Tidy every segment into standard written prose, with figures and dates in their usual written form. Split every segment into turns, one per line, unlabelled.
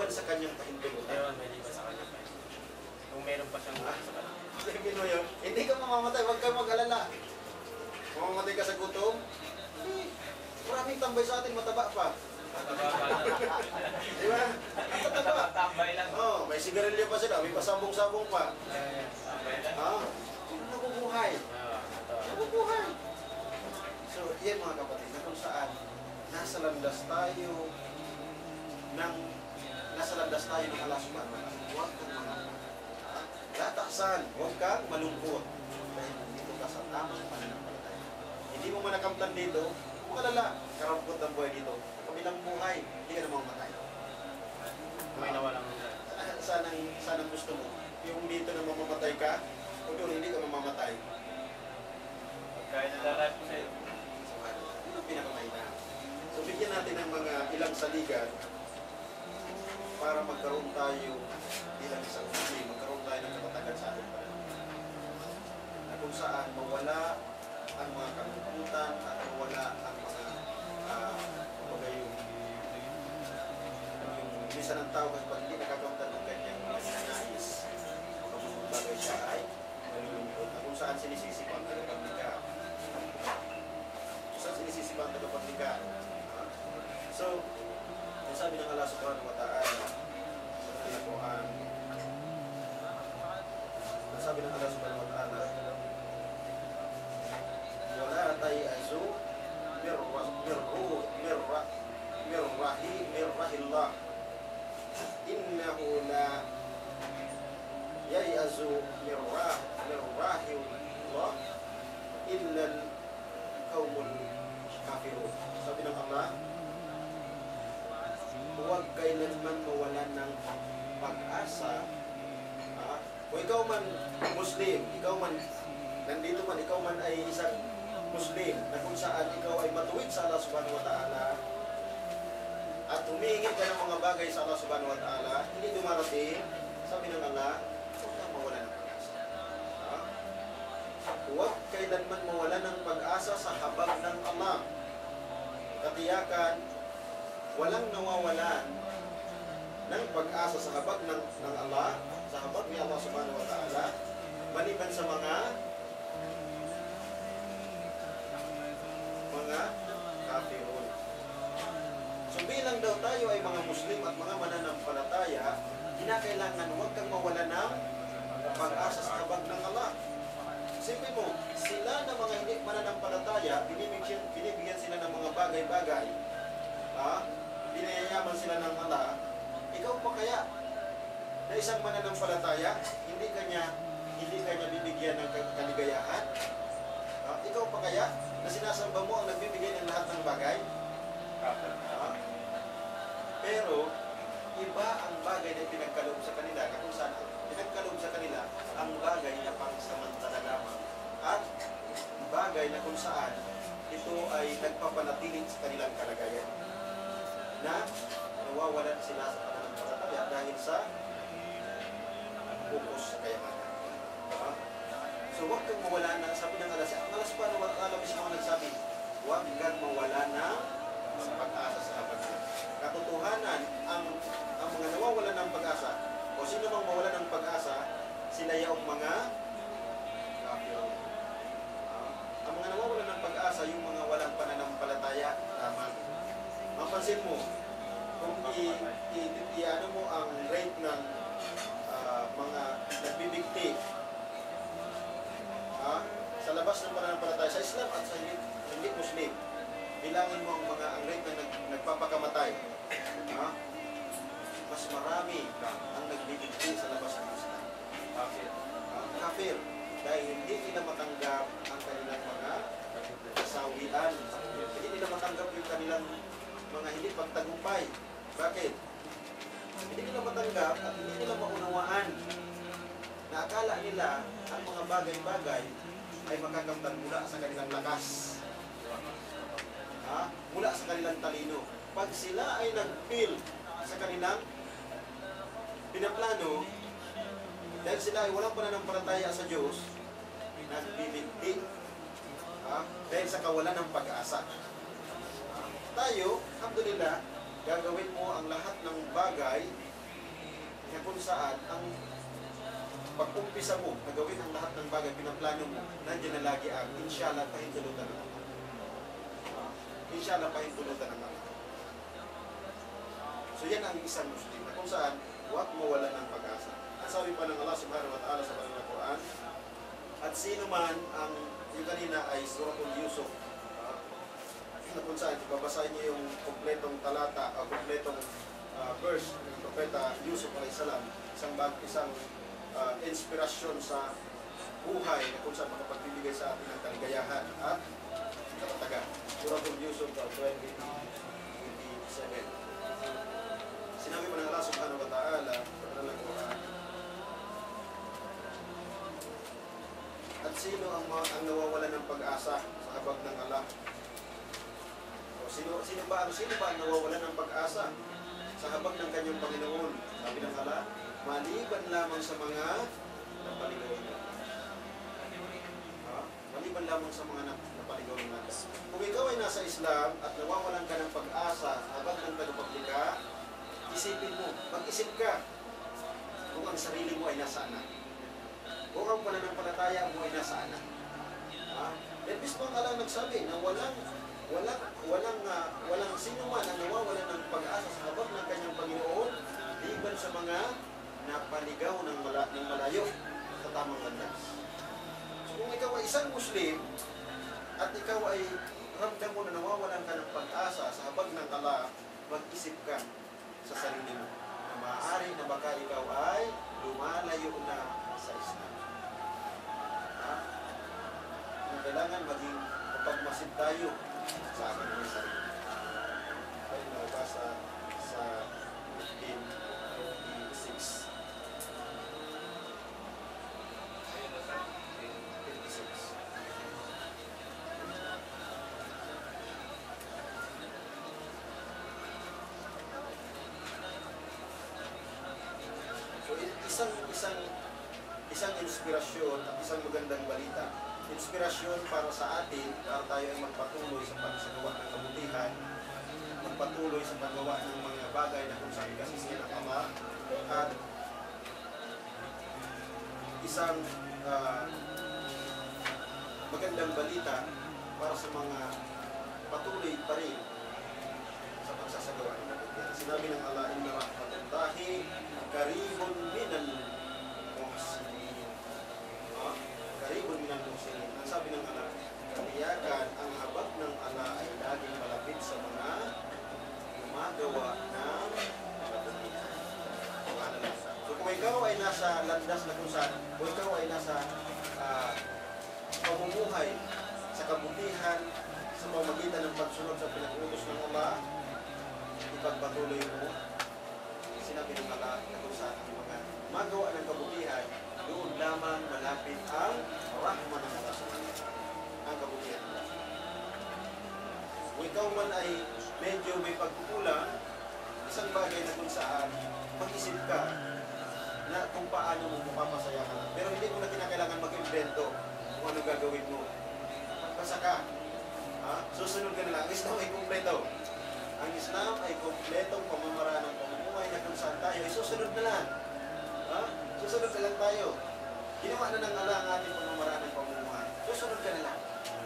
sa kanyang pahintulutan.
Ayun, maliban sa kanyang pahintulutan. Kung meron pa siyang sa kanya.
Sabihin mo yun, hindi ka mamamatay, huwag kang mag-alala. Mamamatay ka sa gutom? Hindi. Maraming tambay sa atin, mataba pa.
Mataba pa na.
Di ba? Mataba.
Tambay lang.
Oh, may sigarilyo pa sila, may pasabong-sabong pa.
Tambay lang.
Ah, nabubuhay. Nabubuhay. So, yan mga kapatid, na kung saan nasa landas tayo ng Allah subhanahu wa ta'ala. Huwag kang mangamak. Lataksan, huwag kang malungkot. Dahil dito ka sa tamang pananampalataya. Hindi mo manakamtan dito, huwag ka lala. Karampot ng buhay dito. Kabilang buhay, hindi ka na mamamatay.
May nawalang
Sanang gusto mo. Yung dito na mamamatay ka, o doon hindi ka mamamatay.
Kaya nalalag ko sa'yo.
Yun ang pinakamainam. So bigyan natin ng mga ilang saligan para magkaroon tayo bilang isang Muslim, magkaroon tayo ng katatagan sa ating pananampalataya. Na kung saan mawala ang mga kalungkutan at mawala ang mga yung bisa ng tao kasi pag hindi nakakamtan ng kanyang nais o kung bagay siya ay nalulungkot na kung saan sinisisi ko ang tagapaglikha. Kung saan sinisisi ko ang tagapaglikha. So, yung sabi ng Allah subhanahu wa ta'ala sa Al-Quran, sabi ng Allah subhanahu wa ta'ala, wala tayazu mirrahillah innahu la yayazu mirrahillah illa al-qawmul kafirun. Sabi ng Allah, huwag kailanman mawala ng pag-asa. Kung ikaw man Muslim, ikaw man nandito man, ikaw man ay isang Muslim na kung saan ikaw ay matuwid sa Allah subhanahu wa ta'ala at humihingi ka ng mga bagay sa Allah subhanahu wa ta'ala, hindi dumarating, sabi ng Allah, huwag kang mawala ng pag-asa. Huwag kailanman mawala ng pag-asa sa habag ng Allah. Katiyakan, walang nawawalan ng pag-asa sa habag ng Allah, sa habag ni Allah subhanahu wa ta'ala, maliban sa mga kafirun. So bilang daw tayo ay mga Muslim at mga mananampalataya, kinakailangan huwag kang mawala ng pag-asa sa habag ng Allah. Siyempre mo, sila na mga hindi mananampalataya, binibigyan sila ng mga bagay-bagay, binayayaman sila ng Allah. Ikaw pa kaya na isang mananampalataya, hindi kanya bibigyan ng kaligayahan? Ikaw pa kaya na sinasamba mo ang nagbibigay ng lahat ng bagay? Pero iba ang bagay na pinagkaloob sa kanila, kung saan pinagkaloob sa kanila ang bagay na pangsamantala lamang at bagay na kung saan ito ay nagpapanatiling sa kanilang kalagayan na nawawalan sila sa pananampalataya dahil sa focus sa kayamanan. So huwag kang mawala na, sabi ng Allah, ang Allah subhanahu wa ta'ala mismo ang nagsabi, huwag kang mawala na sa pag-asa sa habag. Katotohanan, ang mga nawawalan ng pag-asa, o sino mang mawala ng pag-asa, sila yung mga kafirun. Ang mga nawawalan ng pag-asa, yung mga walang pananampalataya, lamang. Mapansin mo, kung i-ano mo ang rate ng mga nagbibigti sa labas ng pananampalataya sa Islam at sa hindi Muslim, bilangin mo ang rate na nagpapakamatay, mas marami ang nagbibigti sa labas ng Islam. Kafir, dahil hindi nila matanggap ang kanilang mga kasawian, hindi nila matanggap yung kanilang mga hindi pagtagumpay. Bakit? Hindi nila matanggap at hindi nila maunawaan na akala nila ang mga bagay-bagay ay makakamtan mula sa kanilang lakas, mula sa kanilang talino. Pag sila ay nag-feel sa kanilang pinaplano, dahil sila ay walang pananampalataya sa Diyos, nagbibigti dahil sa kawalan ng pag-asa. Tayo, alhamdulillah, gagawin mo ang lahat ng bagay na kung saan ang pag-umpisa mo na gawin ang lahat ng bagay pinaplano mo, nandiyan na lagi ang inshallah pahintulutan ng Allah. Inshallah pahintulutan ng Allah. So yan ang isang Muslim na kung saan huwag mawala ng pag-asa. Ang sabi pa ng Allah subhanahu wa ta'ala sa banal na Quran, at sino man ang yung kanina ay Suratul Yusuf, na kung saan babasahin niyo yung kompletong talata o kompletong verse ng Propeta Yusuf a.s. isang inspirasyon sa buhay na kung saan makapagbibigay sa atin ng kaligayahan at katatagan. Suratul Yusuf 20:27. Sinabi pa ng Allah subhanahu wa ta'ala sa banal na Quran, at sino ang nawawala ng pag-asa sa habag ng Allah? Sino ba ang nawawala ng pag-asa sa habag ng kanyang Panginoon? Sabi ng Allah, maliban lamang sa mga napaligaw ng Allah. Maliban lamang sa mga napaligaw ng Allah. Kung ikaw ay nasa Islam at nawawalan ka ng pag-asa sa habag ng tagapaglikha, isipin mo, mag-isip ka kung ang sarili mo ay nasaan na. Kung ang pananampalataya mo ay nasaan na. At mismo ang Allah nagsabi na walang sino man ang nawawalan ng pag-asa sa habag ng kanyang Panginoon liban sa mga napaligaw ng malayo sa tamang landas. So kung ikaw ay isang Muslim at ikaw ay ramdam mo na nawawalan ka ng pag-asa sa habag ng Allah, mag-isip ka sa sarili mo na maaari na baka ikaw ay lumalayo na sa Islam. Kailangan maging mapagmasid tayo sa ating mga sarili. Tayo nabasa sa 15:56. So isang inspirasyon at isang magandang balita. Inspirasyon para sa atin, para tayo ay magpatuloy sa pagsagawa ng kabutihan, magpatuloy sa paggawa ng mga bagay na kung saan kasisiyan ng Ama, at isang magandang balita para sa mga patuloy pa rin sa pagsasagawa ng kabutihan. Sinabi ng Allah, inna rahmatullahi karibun minan muhsinin. Karibun minan muhsinin. Ang sabi ng Allah, katiyakan ang habag ng Allah ay laging malapit sa mga gumagawa ng kabutihan. So kung ikaw ay nasa landas na kung saan, kung ikaw ay nasa pamumuhay sa kabutihan sa pamagitan ng pagsunod sa pinag-utos ng Allah, ipagpatuloy mo. Sinabi ng Allah na kung saan ang mga magawa ng kabutihan, doon lamang malapit ang rahma ng Allah subhanahu wa ta'ala, ang kabutihan ng Allah. Kung ikaw man ay medyo may pagkukulang, isang bagay na kung saan mag-isip ka na kung paano mo mapapasaya ka. Pero hindi mo na kinakailangan mag-invento kung ano gagawin mo. Magpasa ka. Susunod ka na lang. Ang Islam ay kumpleto. Ang Islam ay kumpletong pamamaraan ng pamumuhay na kung saan tayo ay susunod na lang. Susunod na lang tayo. Ginawa na ng Allah ang ating pamamaraan ng pamumuhay. Susunod ka na lang.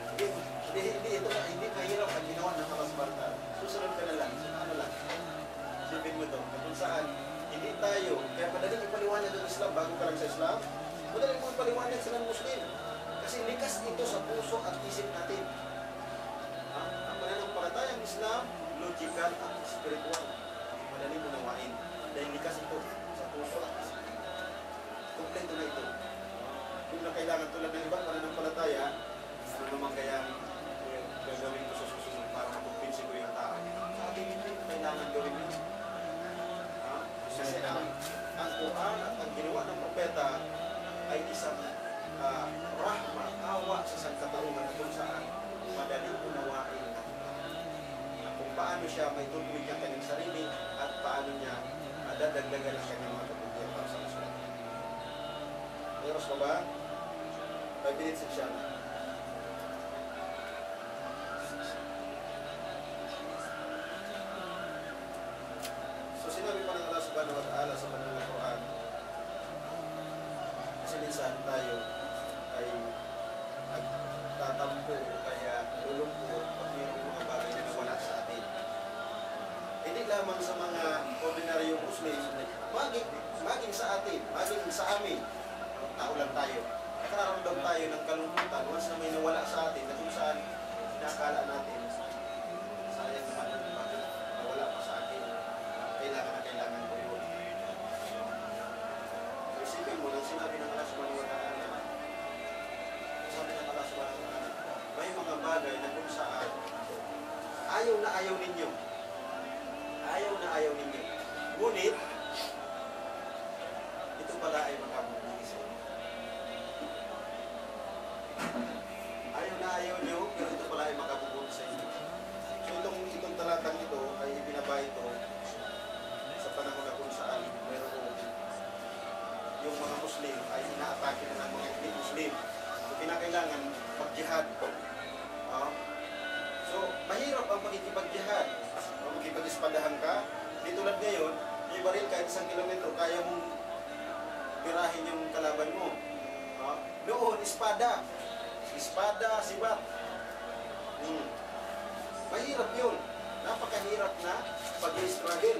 Hindi mahirap ang ginawa ng Allah subhanahu wa ta'ala. Susunod ka na lang. Ano lang. Sipin mo ito. Kung saan hindi tayo, kaya madaling ipaliwanag ng Islam bago ka lang sa Islam, madaling mo ipaliwanag sa ng Muslim. Kasi likas ito sa puso at isip natin. Ang pananampalatayang Islam, logical at spiritual. Madaling mo nawain. Dahil likas ito sa puso at isip. Kompleto na ito. Kung na kailangan tulad ng ibang pananampalataya, ano naman kaya gagawin ko sa susunod para makumpinsin ko yung tao? Sa ating hindi kailangan gawin yun. Kasi ang Quran at ang ginawa ng propeta ay isang rahma, awa sa sangkatauhan kung saan madaling unawain kung paano siya may tutuloy ang kanyang sarili at paano niya dadagdagan ang kanyang mga kabutihan para sa Islam. Mayroon ko ba? 5 minutes siya. So sinabi pa ng Allah subhanahu wa ta'ala sa banal na Quran, tayo ay nagtatampo o kaya lulungkot pag mayroong mga bagay na nawala sa atin. Hindi lamang sa mga ordinaryong Muslim, maging sa atin, maging sa amin, tao lang tayo. Nakararamdam tayo ng kalungkutan once na may nawala sa atin na kung saan inakala natin, sayang naman, bakit nawala pa sa akin, kailangan na kailangan ko yun. So, isipin mo, nang sinabi ng Allah subhanahu wa ta'ala, sabi ng Allah subhanahu wa ta'ala, may mga bagay na kung saan ayaw na ayaw ninyo. Ayaw na ayaw ninyo. Ngunit, ito pala ay makabubuti sa inyo. Ayaw na ayaw nyo, pero ito pala ay makabubuti sa inyo. So itong talatang ito ay ibinaba ito sa panahon na kung saan meron yung mga Muslim ay inaatake na ng mga hindi Muslim. So kinakailangan mag-jihad. So mahirap ang makikipag-jihad. Makipag-ispadahan ka. Di tulad ngayon, may baril kahit 1 kilometro, kaya mong birahin yung kalaban mo. Noon, espada. Espada, sibat. Mahirap yun. Napakahirap na pag-struggle.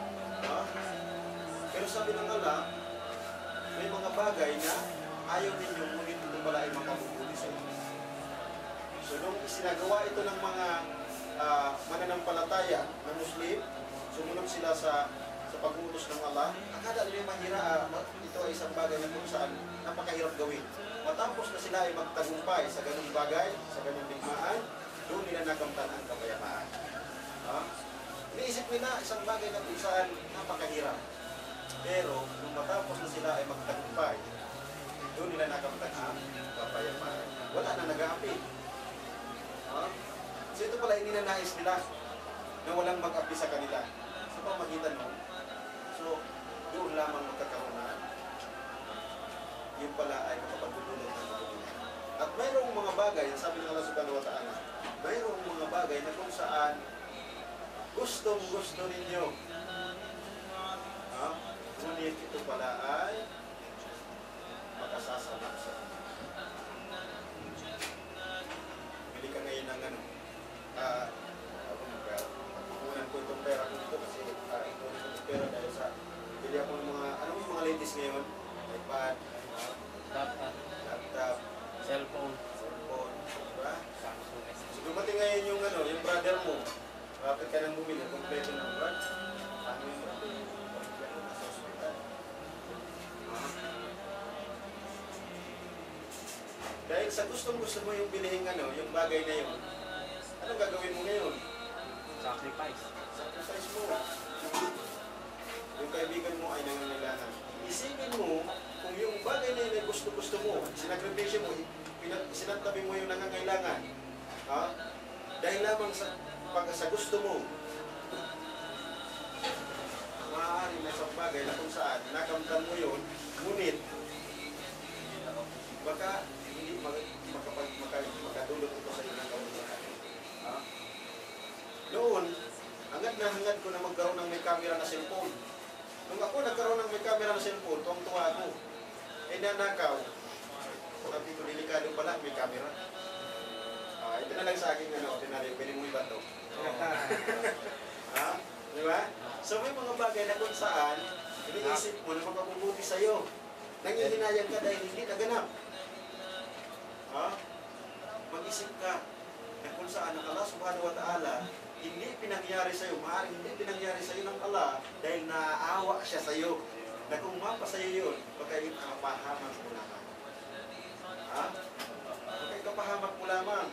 Pero sabi ng Allah, may mga bagay na ayaw ninyo, ngunit ito pala ay makabubuti sa inyo. So nung isinagawa ito ng mga mananampalataya na Muslim, sumunod sila sa pag-utos ng Allah, akala nila mahira, ito ay isang bagay na kung saan napakahirap gawin. Matapos na sila ay magtagumpay sa ganung bagay, sa ganung digmaan, doon nila nakamtan ang kapayapaan. Iniisip nila isang bagay na kung saan napakahirap. Pero nung matapos na sila ay magtagumpay, doon nila nakamtan ang kapayapaan. Wala na nag-aapi. So ito pala yung ninanais nila na walang mag-api sa kanila. Sa pamagitan mo, so doon lamang magkakaroon na yun pala ay makapagdudulot ng kabutihan. At mayroong mga bagay, sabi ng Allah subhanahu wa ta'ala, mayroong mga bagay na kung saan gustong-gusto ninyo. Ngunit ito pala ay makasasama sa inyo. Bili ka ngayon ng ano, pupunan ko itong pera ko dito kasi ito itong pera dahil sa bili ako ng mga, ano yung mga latest ngayon? iPad, laptop,
Cellphone.
diba? So dumating ngayon yung ano, yung brother mo, bakit ka nang bumili, kompleto ng brand? Ano yung brother mo? Nasa hospital. Dahil sa gustong-gusto mo yung bilhin ano, yung bagay na yun, anong gagawin mo ngayon?
Sacrifice.
Sacrifice mo. Yung kaibigan mo ay nangangailangan. Isipin mo, kung yung bagay na yun ay gusto-gusto mo, sinakripisyo mo, sinantabi mo yung nangangailangan. Dahil lamang sa gusto mo, maaari na sa bagay na kung saan, nakamtan mo yun, ngunit, baka hindi makadulot ito sa inang kabutihan. Noon, hangad na hangad ko na magkaroon ng may camera na cellphone. Nung ako nagkaroon ng may camera na cellphone, tuwang-tuwa ako. Nanakaw. Sabi ko, delikado pala, may camera. Ito na lang sa akin, ordinaryo, pwede mo iba ito. Di ba? So may mga bagay na kung saan, iniisip mo na makabubuti sa'yo. Nangihinayang ka dahil hindi naganap. Mag-isip ka na kung saan ang Allah subhanahu wa ta'ala hindi pinangyari sa'yo, maaaring hindi pinangyari sa'yo ng Allah dahil naaawa siya sa'yo. Na kung mapa sa'yo yun, baka ikapahamak mo lamang. Baka ikapahamak mo lamang.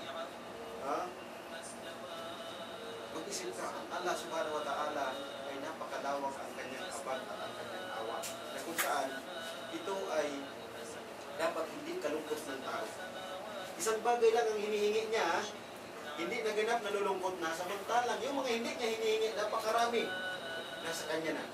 Mag-isip ka, ang Allah subhanahu wa ta'ala ay napakalawak ang kanyang abad at ang kanyang awa. Na kung saan, ito ay dapat hindi kalungkot ng tao. Isang bagay lang ang hinihingi niya, hindi naganap, nalulungkot na. Samantalang, yung mga hindi niya hinihingi, napakarami. Nasa kanya na.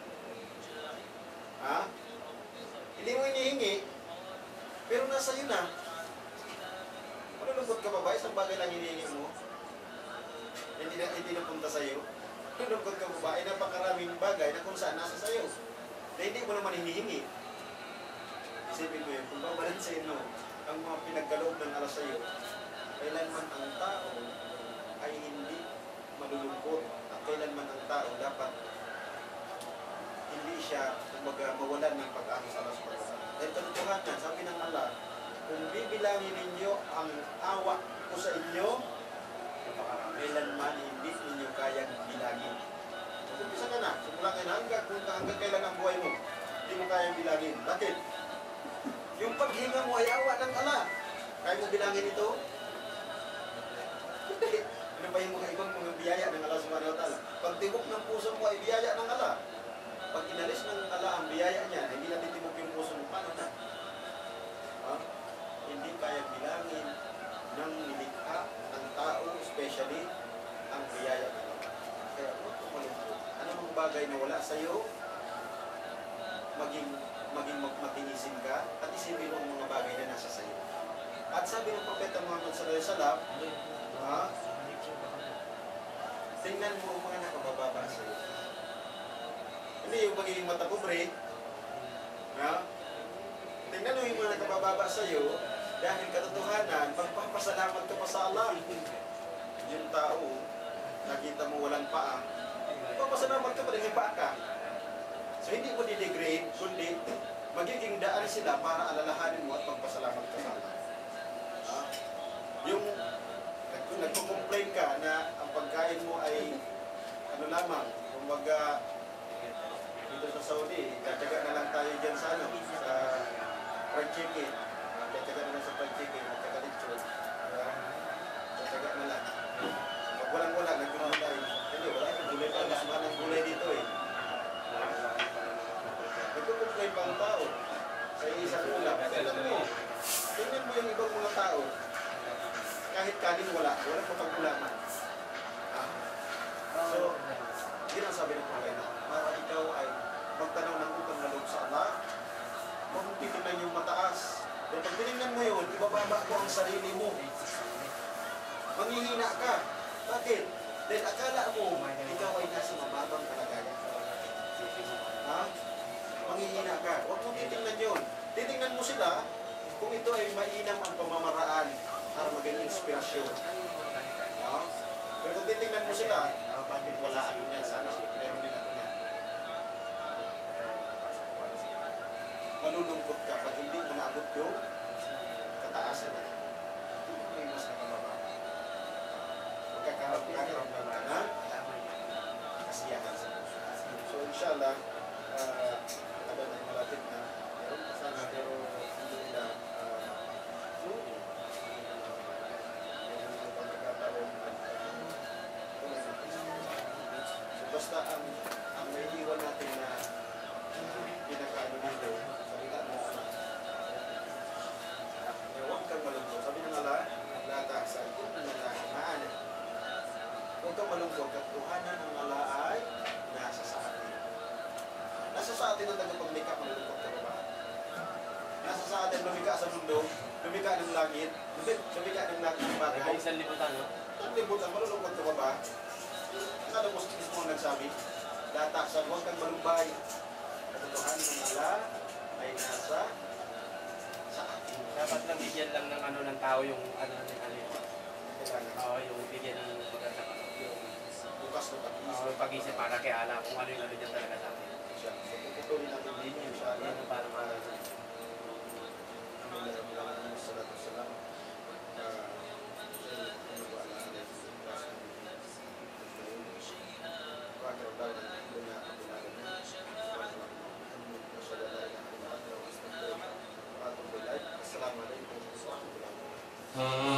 Hindi mo hinihingi, pero nasa iyo na. Malulungkot ka ba ba? Isang bagay lang hinihingi mo. Hindi napunta sa iyo. Malulungkot ka ba ba? Ay napakaraming bagay na kung saan nasa sa iyo. Na hindi mo naman hinihingi. Isipin mo yun, kung babalansin mo ang mga pinagkaloob ng alas sa'yo, kailanman ang tao ay hindi malulungkot at kailanman ang tao dapat hindi siya mawalan ng pag-asa sa Allah subhanahu wa ta'ala. Dahil katotohanan, sabi ng Allah, kung bibilangin ninyo ang awa ko sa inyo, kailanman hindi ninyo kayang bilangin. Umpisa ka na, simula ka na, hanggang kailan ang buhay mo, hindi mo kayang bilangin. Bakit? Yung paghinga mo ay awa ng Allah. Kaya mo bilangin ito? Hindi. Ano ba yung mga ibang mga biyaya ng Allah subhanahu wa ta'ala? Pagtibok ng puso mo ay biyaya ng Allah. Pag inalis ng Allah ang biyaya niya, hindi na titibok yung puso mo, paano na? Ha? Hindi kaya bilangin ng nilikha ng tao, especially ang biyaya ng Allah. Kaya huwag kang malungkot. Anong bagay na wala sa'yo, maging matinisin ka at isipin mo ang mga bagay na nasa sa'yo. At sabi ng Propeta Muhammad sallallahu alaihi wasallam, tingnan mo ang mga nakabababa sa'yo. Hindi yung magiging matapobre. Tingnan mo yung mga nakabababa sa'yo dahil katotohanan, magpapasalamat ka pa sa Allah. Yung tao, nakita mo walang paa, magpapasalamat ka pa rin, may paa ka. So hindi mo didegrade, kundi magiging daan sila para alalahanin mo at magpasalamat ka sa Allah. Yung nagko-complain ka na ang pagkain mo ay ano lamang, kumbaga dito sa Saudi, kataga na lang tayo dyan sa ano, sa fried chicken. Kataga na lang sa fried chicken, kataga lechon. Kataga na lang. Pag walang-wala, nagkumulay. Hindi, wala yung gulay pa. Mas mahal ang gulay dito eh. Nagkukumplay pa ang tao sa isang ulam. Tingnan mo yung ibang mga tao. Kahit kanin wala pa pag-ulaman. So, yun ang sabi ng Propeta. Para ikaw ay magtanaw ng utang na loob sa Allah, huwag mong titignan yung mataas. Dahil pag tinignan mo yun, ibababa mo ang sarili mo. Manghihina ka. Bakit? Dahil akala mo, ikaw ay nasa mababang kalagayan. Manghihina ka. Huwag mong titignan yun. Titignan mo sila kung ito ay mainam ang pamamaraan para maging inspirasyon. Pero kung titignan mo sila, bakit wala ano yan sana? Meron din ako yan. Malulungkot ka pag hindi mo naabot yung kataasan na. May mas nakababa. Magkakaroon ka na kasiyahan sa puso. So inshallah, ano na yung malapit na meron pa sana pero hindi nila yung pagkakataon basta ang may iwan natin na pinakaano dito, salita mo huwag kang malungkot. Sabi ng Allah, lata sa ikot na nalakimaan. Huwag kang malungkot, katuhanan ng Allah ay nasa sa atin. Nasa sa atin ang tagapaglikha, malungkot ka ba? Nasa sa atin lumika sa mundo, lumika ng langit, lumika ng langit ng bagay.
Isang libutan, no?
Ang libutan, malulungkot ka ba? Kada mo mismo ang nagsabi, data sa huwag kang malumbay. Katotohanan ng Allah ay nasa sa atin.
Dapat lang bigyan lang ng ano ng tao yung ano ng alin. Oo, yung bigyan ng maganda ka.
Yung bukas na
Oo, yung pag-isip para kay Allah kung ano yung ano dyan talaga sa atin.
siya. So, puputulin natin din yun siya.
Yan ang parang ano.
Assalamualaikum warahmatullahi wabarakatuh.